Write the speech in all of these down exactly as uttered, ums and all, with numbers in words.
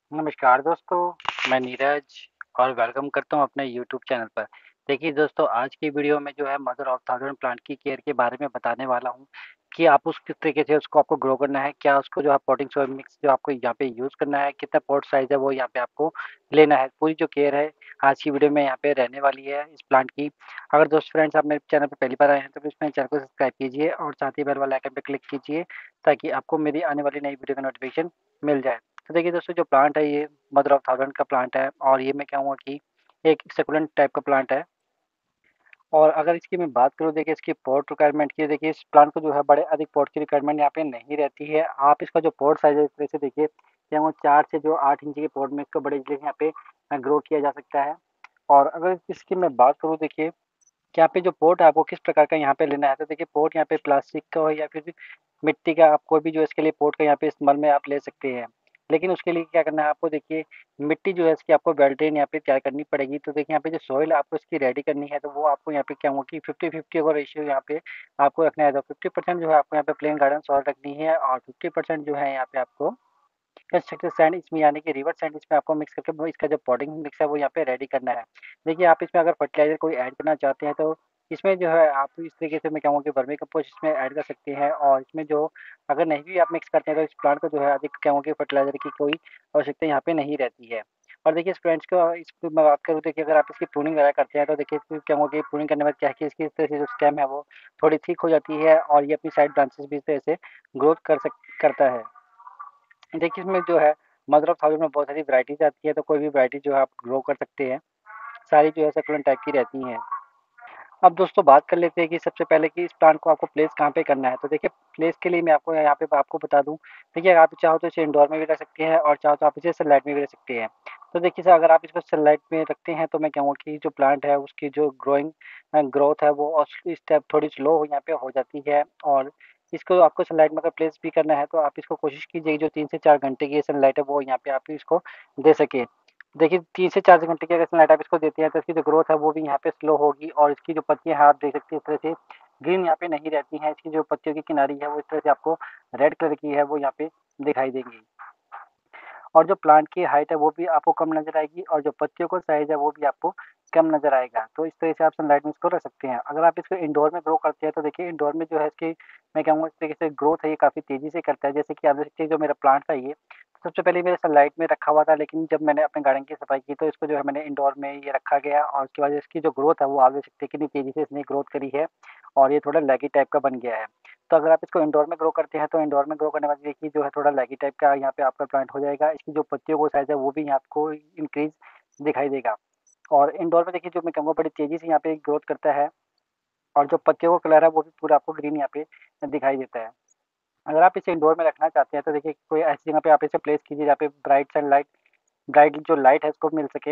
नमस्कार दोस्तों, मैं नीरज और वेलकम करता हूँ अपने यूट्यूब चैनल पर। देखिए दोस्तों, आज की वीडियो में जो है मदर ऑफ थाउज़ेंड प्लांट की केयर के बारे में बताने वाला हूँ कि आप उस किस तरीके से उसको आपको ग्रो करना है, क्या उसको जो है पॉटिंग सॉइल मिक्स जो आपको यहाँ पे यूज़ करना है, कितना पॉट साइज़ है वो यहाँ पे आपको लेना है। पूरी जो केयर है आज की वीडियो में यहाँ पे रहने वाली है इस प्लांट की। अगर दोस्त फ्रेंड्स आप मेरे चैनल पे पहली बार आए हैं तो प्लीज़ मेरे चैनल को सब्सक्राइब कीजिए और साथ ही बेल वाले आइकन पे क्लिक कीजिए ताकि आपको मेरी आने वाली नई वीडियो का नोटिफ़िकेशन मिल जाए। तो देखिए दोस्तों, जो प्लांट है ये मदर ऑफ थाउज़ेंड का प्लांट है और ये मैं कहूँगा कि एक सक्युलेंट टाइप का प्लांट है। और अगर इसकी मैं बात करूँ, देखिए इसकी पॉट रिक्वायरमेंट की, देखिए इस प्लांट को जो है बड़े अधिक पॉट की रिक्वायरमेंट यहाँ पे नहीं रहती है। आप इसका जो पॉट साइज़ है इस तरह से देखिए, क्या वो चार से जो आठ इंच के पॉट में इसको बड़े इजीली यहाँ पे अ, ग्रो किया जा सकता है। और अगर इसकी मैं बात करूँ, देखिए कि यहाँ पे जो पॉट है आपको किस प्रकार का यहाँ पे लेना है, तो देखिए पॉट यहाँ पे प्लास्टिक का हो या फिर भी मिट्टी का, आप कोई भी जो इसके लिए पॉट का यहाँ पे इस्तेमाल में आप ले सकते हैं। लेकिन उसके लिए क्या करना है आपको, देखिए मिट्टी जो है इसकी आपको वेल ड्रेन यहाँ पे तैयार करनी पड़ेगी। तो देखिए यहाँ पे जो सॉइल आपको इसकी रेडी करनी है, तो वो आपको यहाँ पे क्या होगा कि फिफ्टी फिफ्टी का रेशियो यहाँ पे आपको रखना है। तो फिफ्टी परसेंट जो है आपको यहाँ पे प्लेन गार्डन सॉइल रखनी है और फिफ्टी परसेंट जो है यहाँ पे आपको कंस्ट्रक्टेड सैंड इसमें यानी कि रिवर सैंड इसमें आपको मिक्स करके वो इसका जो पॉटिंग मिक्स है वो यहाँ पे रेडी करना है। देखिए आप इसमें अगर फर्टिलाइज़र कोई ऐड करना चाहते हैं तो इसमें जो है आप इस तरीके से मैं कहूँगा कि वर्मी कंपोस्ट इसमें ऐड कर सकते हैं। और इसमें जो अगर नहीं भी आप मिक्स करते हैं तो इस प्लांट को जो है अधिक कहूँगा कि फर्टिलाइज़र की कोई आवश्यकता यहाँ पे नहीं रहती है। और देखिए इस प्लांट्स को इस मैं बात करूँ, देखिए अगर आप इसकी प्रूनिंग वगैरह करते हैं तो देखिए इसकी क्या होगा कि प्रूनिंग करने में क्या है कि इसकी इस तरह से जो स्टेम है वो थोड़ी थिक हो जाती है और ये अपनी साइड ब्रांचेस भी इस तरह से ग्रोथ कर सक करता है। देखिए इसमें जो है मदर ऑफ थाउज़ेंड में बहुत सारी वैराइटीज़ आती है, तो कोई भी वैराइटी जो है आप ग्रो कर सकते हैं। सारी जो है सकुलेंट टाइप की रहती हैं। अब दोस्तों बात कर लेते हैं कि सबसे पहले कि इस प्लांट को आपको प्लेस कहाँ पे करना है। तो देखिए प्लेस के लिए मैं आपको यहाँ पे आपको बता दूँ, देखिए अगर आप चाहो तो इसे इंडोर में भी रख सकते हैं और चाहो तो आप इसे सनलाइट में भी रख सकते हैं। तो देखिए सर, अगर आप इसको सनलाइट में रखते हैं तो मैं कहूँगा कि जो प्लांट है उसकी जो ग्रोइंग अ, ग्रोथ है वो और स्टेप थोड़ी स्लो हो यहाँ पे हो जाती है। और इसको आपको सनलाइट में अगर प्लेस भी करना है तो आप इसको कोशिश कीजिए कि जो तीन से चार घंटे की सनलाइट है वो यहाँ पे आप इसको दे सकें। देखिए तीन से चार घंटे की अगर सनलाइट आप इसको देते हैं तो इसकी जो ग्रोथ है वो भी यहाँ पे स्लो होगी और इसकी जो पत्तियाँ हैं आप देख सकते हैं इस तरह से ग्रीन यहाँ पे नहीं रहती हैं। इसकी जो पत्तियों की किनारी है वो इस तरह से आपको रेड कलर की है वो यहाँ पे दिखाई देगी। और जो प्लांट की हाइट है वो भी आपको कम नज़र आएगी और जो पत्तियों का साइज़ है वो भी आपको कम नज़र आएगा। तो इस तरह से आप सनलाइट में इसको रख सकते हैं। अगर आप इसको इंडोर में ग्रो करते हैं तो देखिए इंडोर में जो है इसकी मैं कहूँगा इस तरीके से ग्रोथ है ये काफ़ी तेज़ी से करता है। जैसे कि आप देख सकते हैं जो मेरा प्लांट था ये, सबसे पहले मेरे सनलाइट में रखा हुआ था, लेकिन जब मैंने अपने गार्डन की सफाई की तो इसको जो है मैंने इंडोर में ये रखा गया और उसके बाद इसकी जो ग्रोथ है वो आप देख सकते हैं कितनी तेज़ी से इसने ग्रोथ करी है और ये थोड़ा लैगी टाइप का बन गया है। तो अगर आप इसको इंडोर में ग्रो करते हैं तो इंडोर में ग्रो करने के बाद देखिए जो है थोड़ा लैगी टाइप का यहाँ पे आपका प्लांट हो जाएगा। इसकी जो पत्तियों का साइज़ है वो भी आपको इंक्रीज़ दिखाई देगा। और इंडोर में देखिए जो मैं कहूँगा बड़ी तेज़ी से यहाँ पे ग्रोथ करता है और जो पत्तियों का कलर है वो भी पूरा आपको ग्रीन यहाँ पे दिखाई देता है। अगर आप इसे इंडोर में रखना चाहते हैं तो देखिए कोई ऐसी जगह पे आप इसे प्लेस कीजिए जहाँ पे ब्राइट सनलाइट ब्राइट जो लाइट है उसको मिल सके।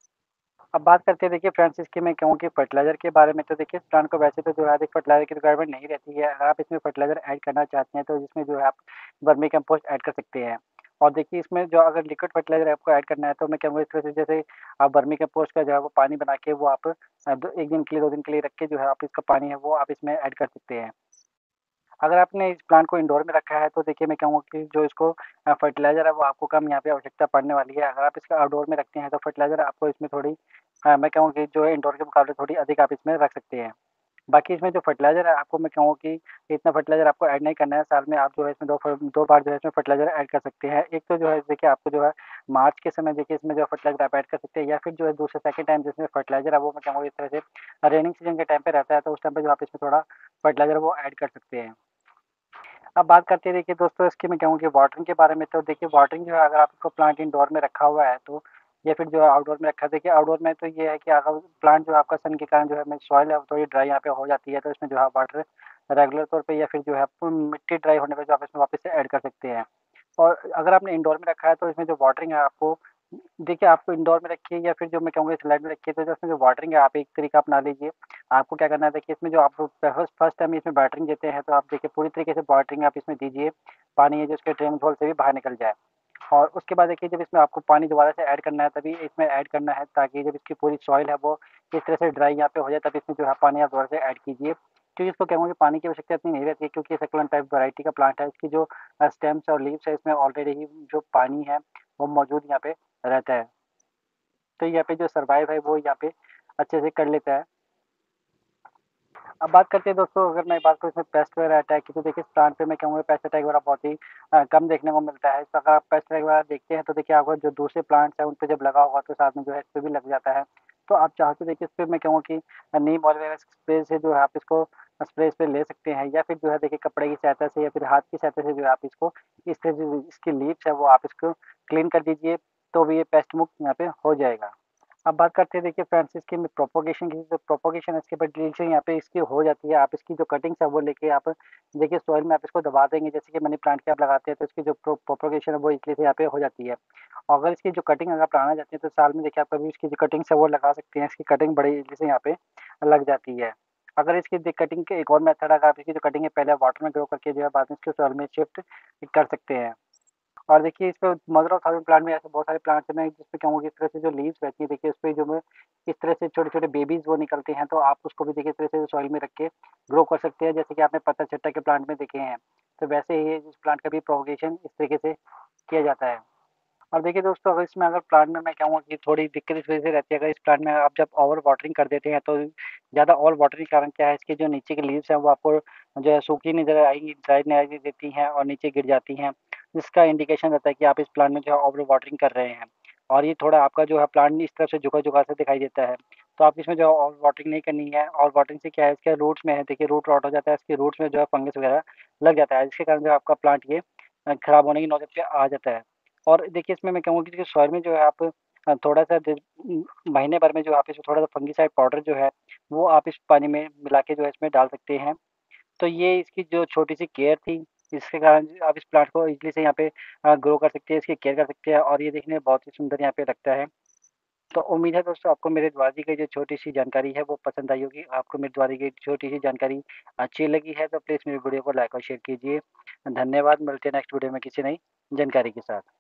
अब बात करते हैं देखिए फ्रेंड्स इसकी मैं कहूँ कि फर्टिलाइज़र के बारे में। तो देखिए इस प्लांट को वैसे तो जो है अधिक फर्टिलाइज़र की रिक्वायरमेंट नहीं रहती है। अगर आप इसमें फर्टिलाइज़र ऐड करना चाहते हैं तो इसमें जो है आप वर्मी कंपोस्ट ऐड कर सकते हैं। और देखिए इसमें जो अगर लिक्विड फर्टिलाइज़र आपको ऐड करना है तो मैं कहूँगा इस तरह से जैसे आप वर्मी कंपोस्ट का जो है वो पानी बना के वो आप अ, दो एक दिन के लिए दो दिन के लिए रख के जो है आप इसका पानी है वो आप इसमें ऐड कर सकते हैं। अगर आपने इस प्लांट को इंडोर में रखा है तो देखिए मैं कहूँगा कि जो इसको अ, फर्टिलाइज़र है वो आपको कम यहाँ पे आवश्यकता पड़ने वाली है। अगर आप इसको आउटडोर में रखते हैं तो फर्टिलाइज़र आपको इसमें थोड़ी अ, मैं कहूँगा कि जो है इंडोर के मुकाबले थोड़ी अधिक आप इसमें रख सकते हैं। बाकी इसमें जो फर्टिलाइज़र है आपको मैं कहूँगा कि इतना फर्टिलाइज़र आपको ऐड नहीं करना है। साल में आप जो है इसमें दो फ दो बार जो है इसमें फर्टिलाइज़र ऐड कर सकते हैं। एक तो जो है देखिए आपको जो है मार्च के समय देखिए इसमें जो है फर्टिलाइज़र आप ऐड कर सकते हैं या फिर जो है दूसरे सेकंड टाइम जिसमें फर्टिलाइज़र है वो मैं कहूँगा इस तरह से रेनिंग सीज़न के टाइम पे रहता है तो उस टाइम पे जो आप इसमें थोड़ा फर्टिलाइज़र वो ऐड कर सकते हैं। अब बात करते हैं देखिए दोस्तों इसकी मैं कहूँ कि वाटरिंग के बारे में। तो देखिए वाटरिंग जो है अगर आपको प्लांट इंडोर में रखा हुआ है तो या फिर जो है आउटडोर में रखा है, देखिए आउटडोर में तो ये है कि अगर प्लांट जो है आपका सन के कारण जो है सॉइल है वो थोड़ी ड्राई यहाँ पे हो जाती है तो इसमें जो है वाटर रेगुलर तौर पे या फिर जो है आपको मिट्टी ड्राई होने पे जो आप इसमें वापस से ऐड कर सकते हैं। और अगर आपने इंडोर में रखा है तो इसमें जो वाटरिंग है आपको देखिए आपको इंडोर में रखिए या फिर जो मैं कहूँगा स्लाइड में रखिए तो जो इसमें जो वाटरिंग है आप एक तरीका अपना लीजिए। आपको क्या करना है देखिए इसमें जो आप फर्स्ट फर्स्ट टाइम इसमें वाटरिंग देते हैं तो आप देखिए पूरी तरीके से वाटरिंग आप इसमें दीजिए। पानी है जो उसके ड्रेन होल से भी बाहर निकल जाए। और उसके बाद देखिए जब इसमें आपको पानी दोबारा से ऐड करना है तभी इसमें ऐड करना है ताकि जब इसकी पूरी सॉइल है वो इस तरह से ड्राई यहाँ पे हो जाए तब इसमें जो है पानी आप दोबारा से ऐड कीजिए। क्योंकि इसको क्या होगा कि पानी की आवश्यकता इतनी नहीं रहती है क्योंकि ये सक्युलेंट टाइप वैरायटी का प्लांट है। इसकी जो स्टेम्स और लीव्स है इसमें ऑलरेडी ही जो पानी है वो मौजूद यहाँ पे रहता है। तो यहाँ पे जो सर्वाइव है वो यहाँ पे अच्छे से कर लेता है। अब बात करते हैं दोस्तों, अगर मैं बात करूँ इसमें पेस्ट वगैरह अटैक की, तो देखिए इस प्लांट पे मैं कहूँगा पेस्ट अटैक वगैरह बहुत ही अ, कम देखने को मिलता है। तो अगर आप पेस्ट अटैक वगैरह देखते हैं तो देखिए आपको जो दूसरे प्लांट्स हैं उन पे जब लगा होगा तो साथ में जो है इस पे भी लग जाता है। तो आप चाहो तो देखिए इस पे मैं कहूँगा कि नीम ऑयल वगैरह स्प्रे से जो है आप इसको स्प्रे इस पे ले सकते हैं, या फिर जो है देखिए कपड़े की सहायता से या फिर हाथ की सहायता से जो है आप इसको इस तरह से इसकी लीव्स है वो आप इसको क्लीन कर दीजिए, तो भी ये पेस्ट मुक्त यहाँ पे हो जाएगा। अब बात करते हैं देखिए फ्रेंड्स इसकी मैं प्रोपोगेशन की, तो प्रोपोगेशन इसके ऊपर यहाँ पे इसकी हो जाती है। आप इसकी जो कटिंग्स है वो लेके आप देखिए सॉइल में आप इसको दबा देंगे, जैसे कि मनी प्लांट के आप लगाते हैं तो इसकी जो प्रोपोगेशन है वो इजली से यहाँ पे हो जाती है। और अगर इसकी जो कटिंग अगर आप लगाना चाहते हैं तो साल में देखिए आप कभी इसकी जो कटिंग्स है वो लगा सकते हैं, इसकी कटिंग बड़ी इजली से यहाँ पे लग जाती है। अगर इसकी कटिंग के एक और मेथड, अगर आप इसकी जो कटिंग है पहले वाटर में ग्रो करके जो है बाद में इसको सॉइल में शिफ्ट कर सकते हैं। और देखिए इस पे मदर ऑफ थाउज़ेंड प्लांट में ऐसे बहुत सारे प्लांट्स हैं, मैं जिस पे कहूँगा कि इस तरह से जो लीव्स रहती है देखिए उस पे जो मैं इस तरह से छोटे-छोटे बेबीज़ वो निकलते हैं, तो आप उसको भी देखिए इस तरह से सॉइल में रख के ग्रो कर सकते हैं, जैसे कि आपने पत्ता चट्टा के प्लांट में देखे हैं। तो वैसे ही इस प्लांट का भी प्रोपगेशन इस तरीके से किया जाता है। और देखिए दोस्तों, अगर इसमें अगर प्लांट में मैं कहूँगा कि थोड़ी दिक्कत इस वजह से रहती है, अगर इस प्लांट में आप जब ओवर वाटरिंग कर देते हैं तो ज़्यादा ओवर वाटरिंग के कारण क्या है, इसके जो नीचे की लीव्स हैं वो आपको जो है सूखी नज़र आएँगी, ड्राई नज़र देती हैं और नीचे गिर जाती हैं। जिसका इंडिकेशन रहता है कि आप इस प्लांट में जो है ओवर वाटरिंग कर रहे हैं, और ये थोड़ा आपका जो है प्लांट इस तरफ से झुका-झुका सा दिखाई देता है। तो आप इसमें जो है ओवर वाटरिंग नहीं करनी है, और वाटरिंग से क्या है, इसके रूट्स में है देखिए रूट रॉट हो जाता है, इसके रूट्स में जो है फंगस वगैरह लग जाता है, जिसके कारण जो है आपका प्लांट ये अ, खराब होने की नौबत पे आ जाता है। और देखिए इसमें मैं कहूँगा कि देखिए सॉइल में जो है आप अ, थोड़ा-सा द उम, महीने भर में जो आप इसमें थोड़ा-सा फंगिसाइड पाउडर जो है, वो आप इस पानी में मिला के जो है इसमें डाल सकते हैं। तो ये इसकी जो छोटी-सी केयर थी, इसके कारण आप इस प्लांट को ईज़िली से यहाँ पे अ, ग्रो कर सकते हैं, इसकी केयर कर सकते हैं, और ये देखने में बहुत ही सुंदर यहाँ पे लगता है। तो उम्मीद है दोस्तों आपको मेरे द्वारा दी गई जो छोटी-सी जानकारी है वो पसंद आई होगी। आपको मेरे द्वारा दी गई छोटी-सी जानकारी अच्छी लगी है तो प्लीज़ मेरी वीडियो को लाइक और शेयर कीजिए। धन्यवाद, मिलते हैं नेक्स्ट वीडियो में किसी नई जानकारी के साथ।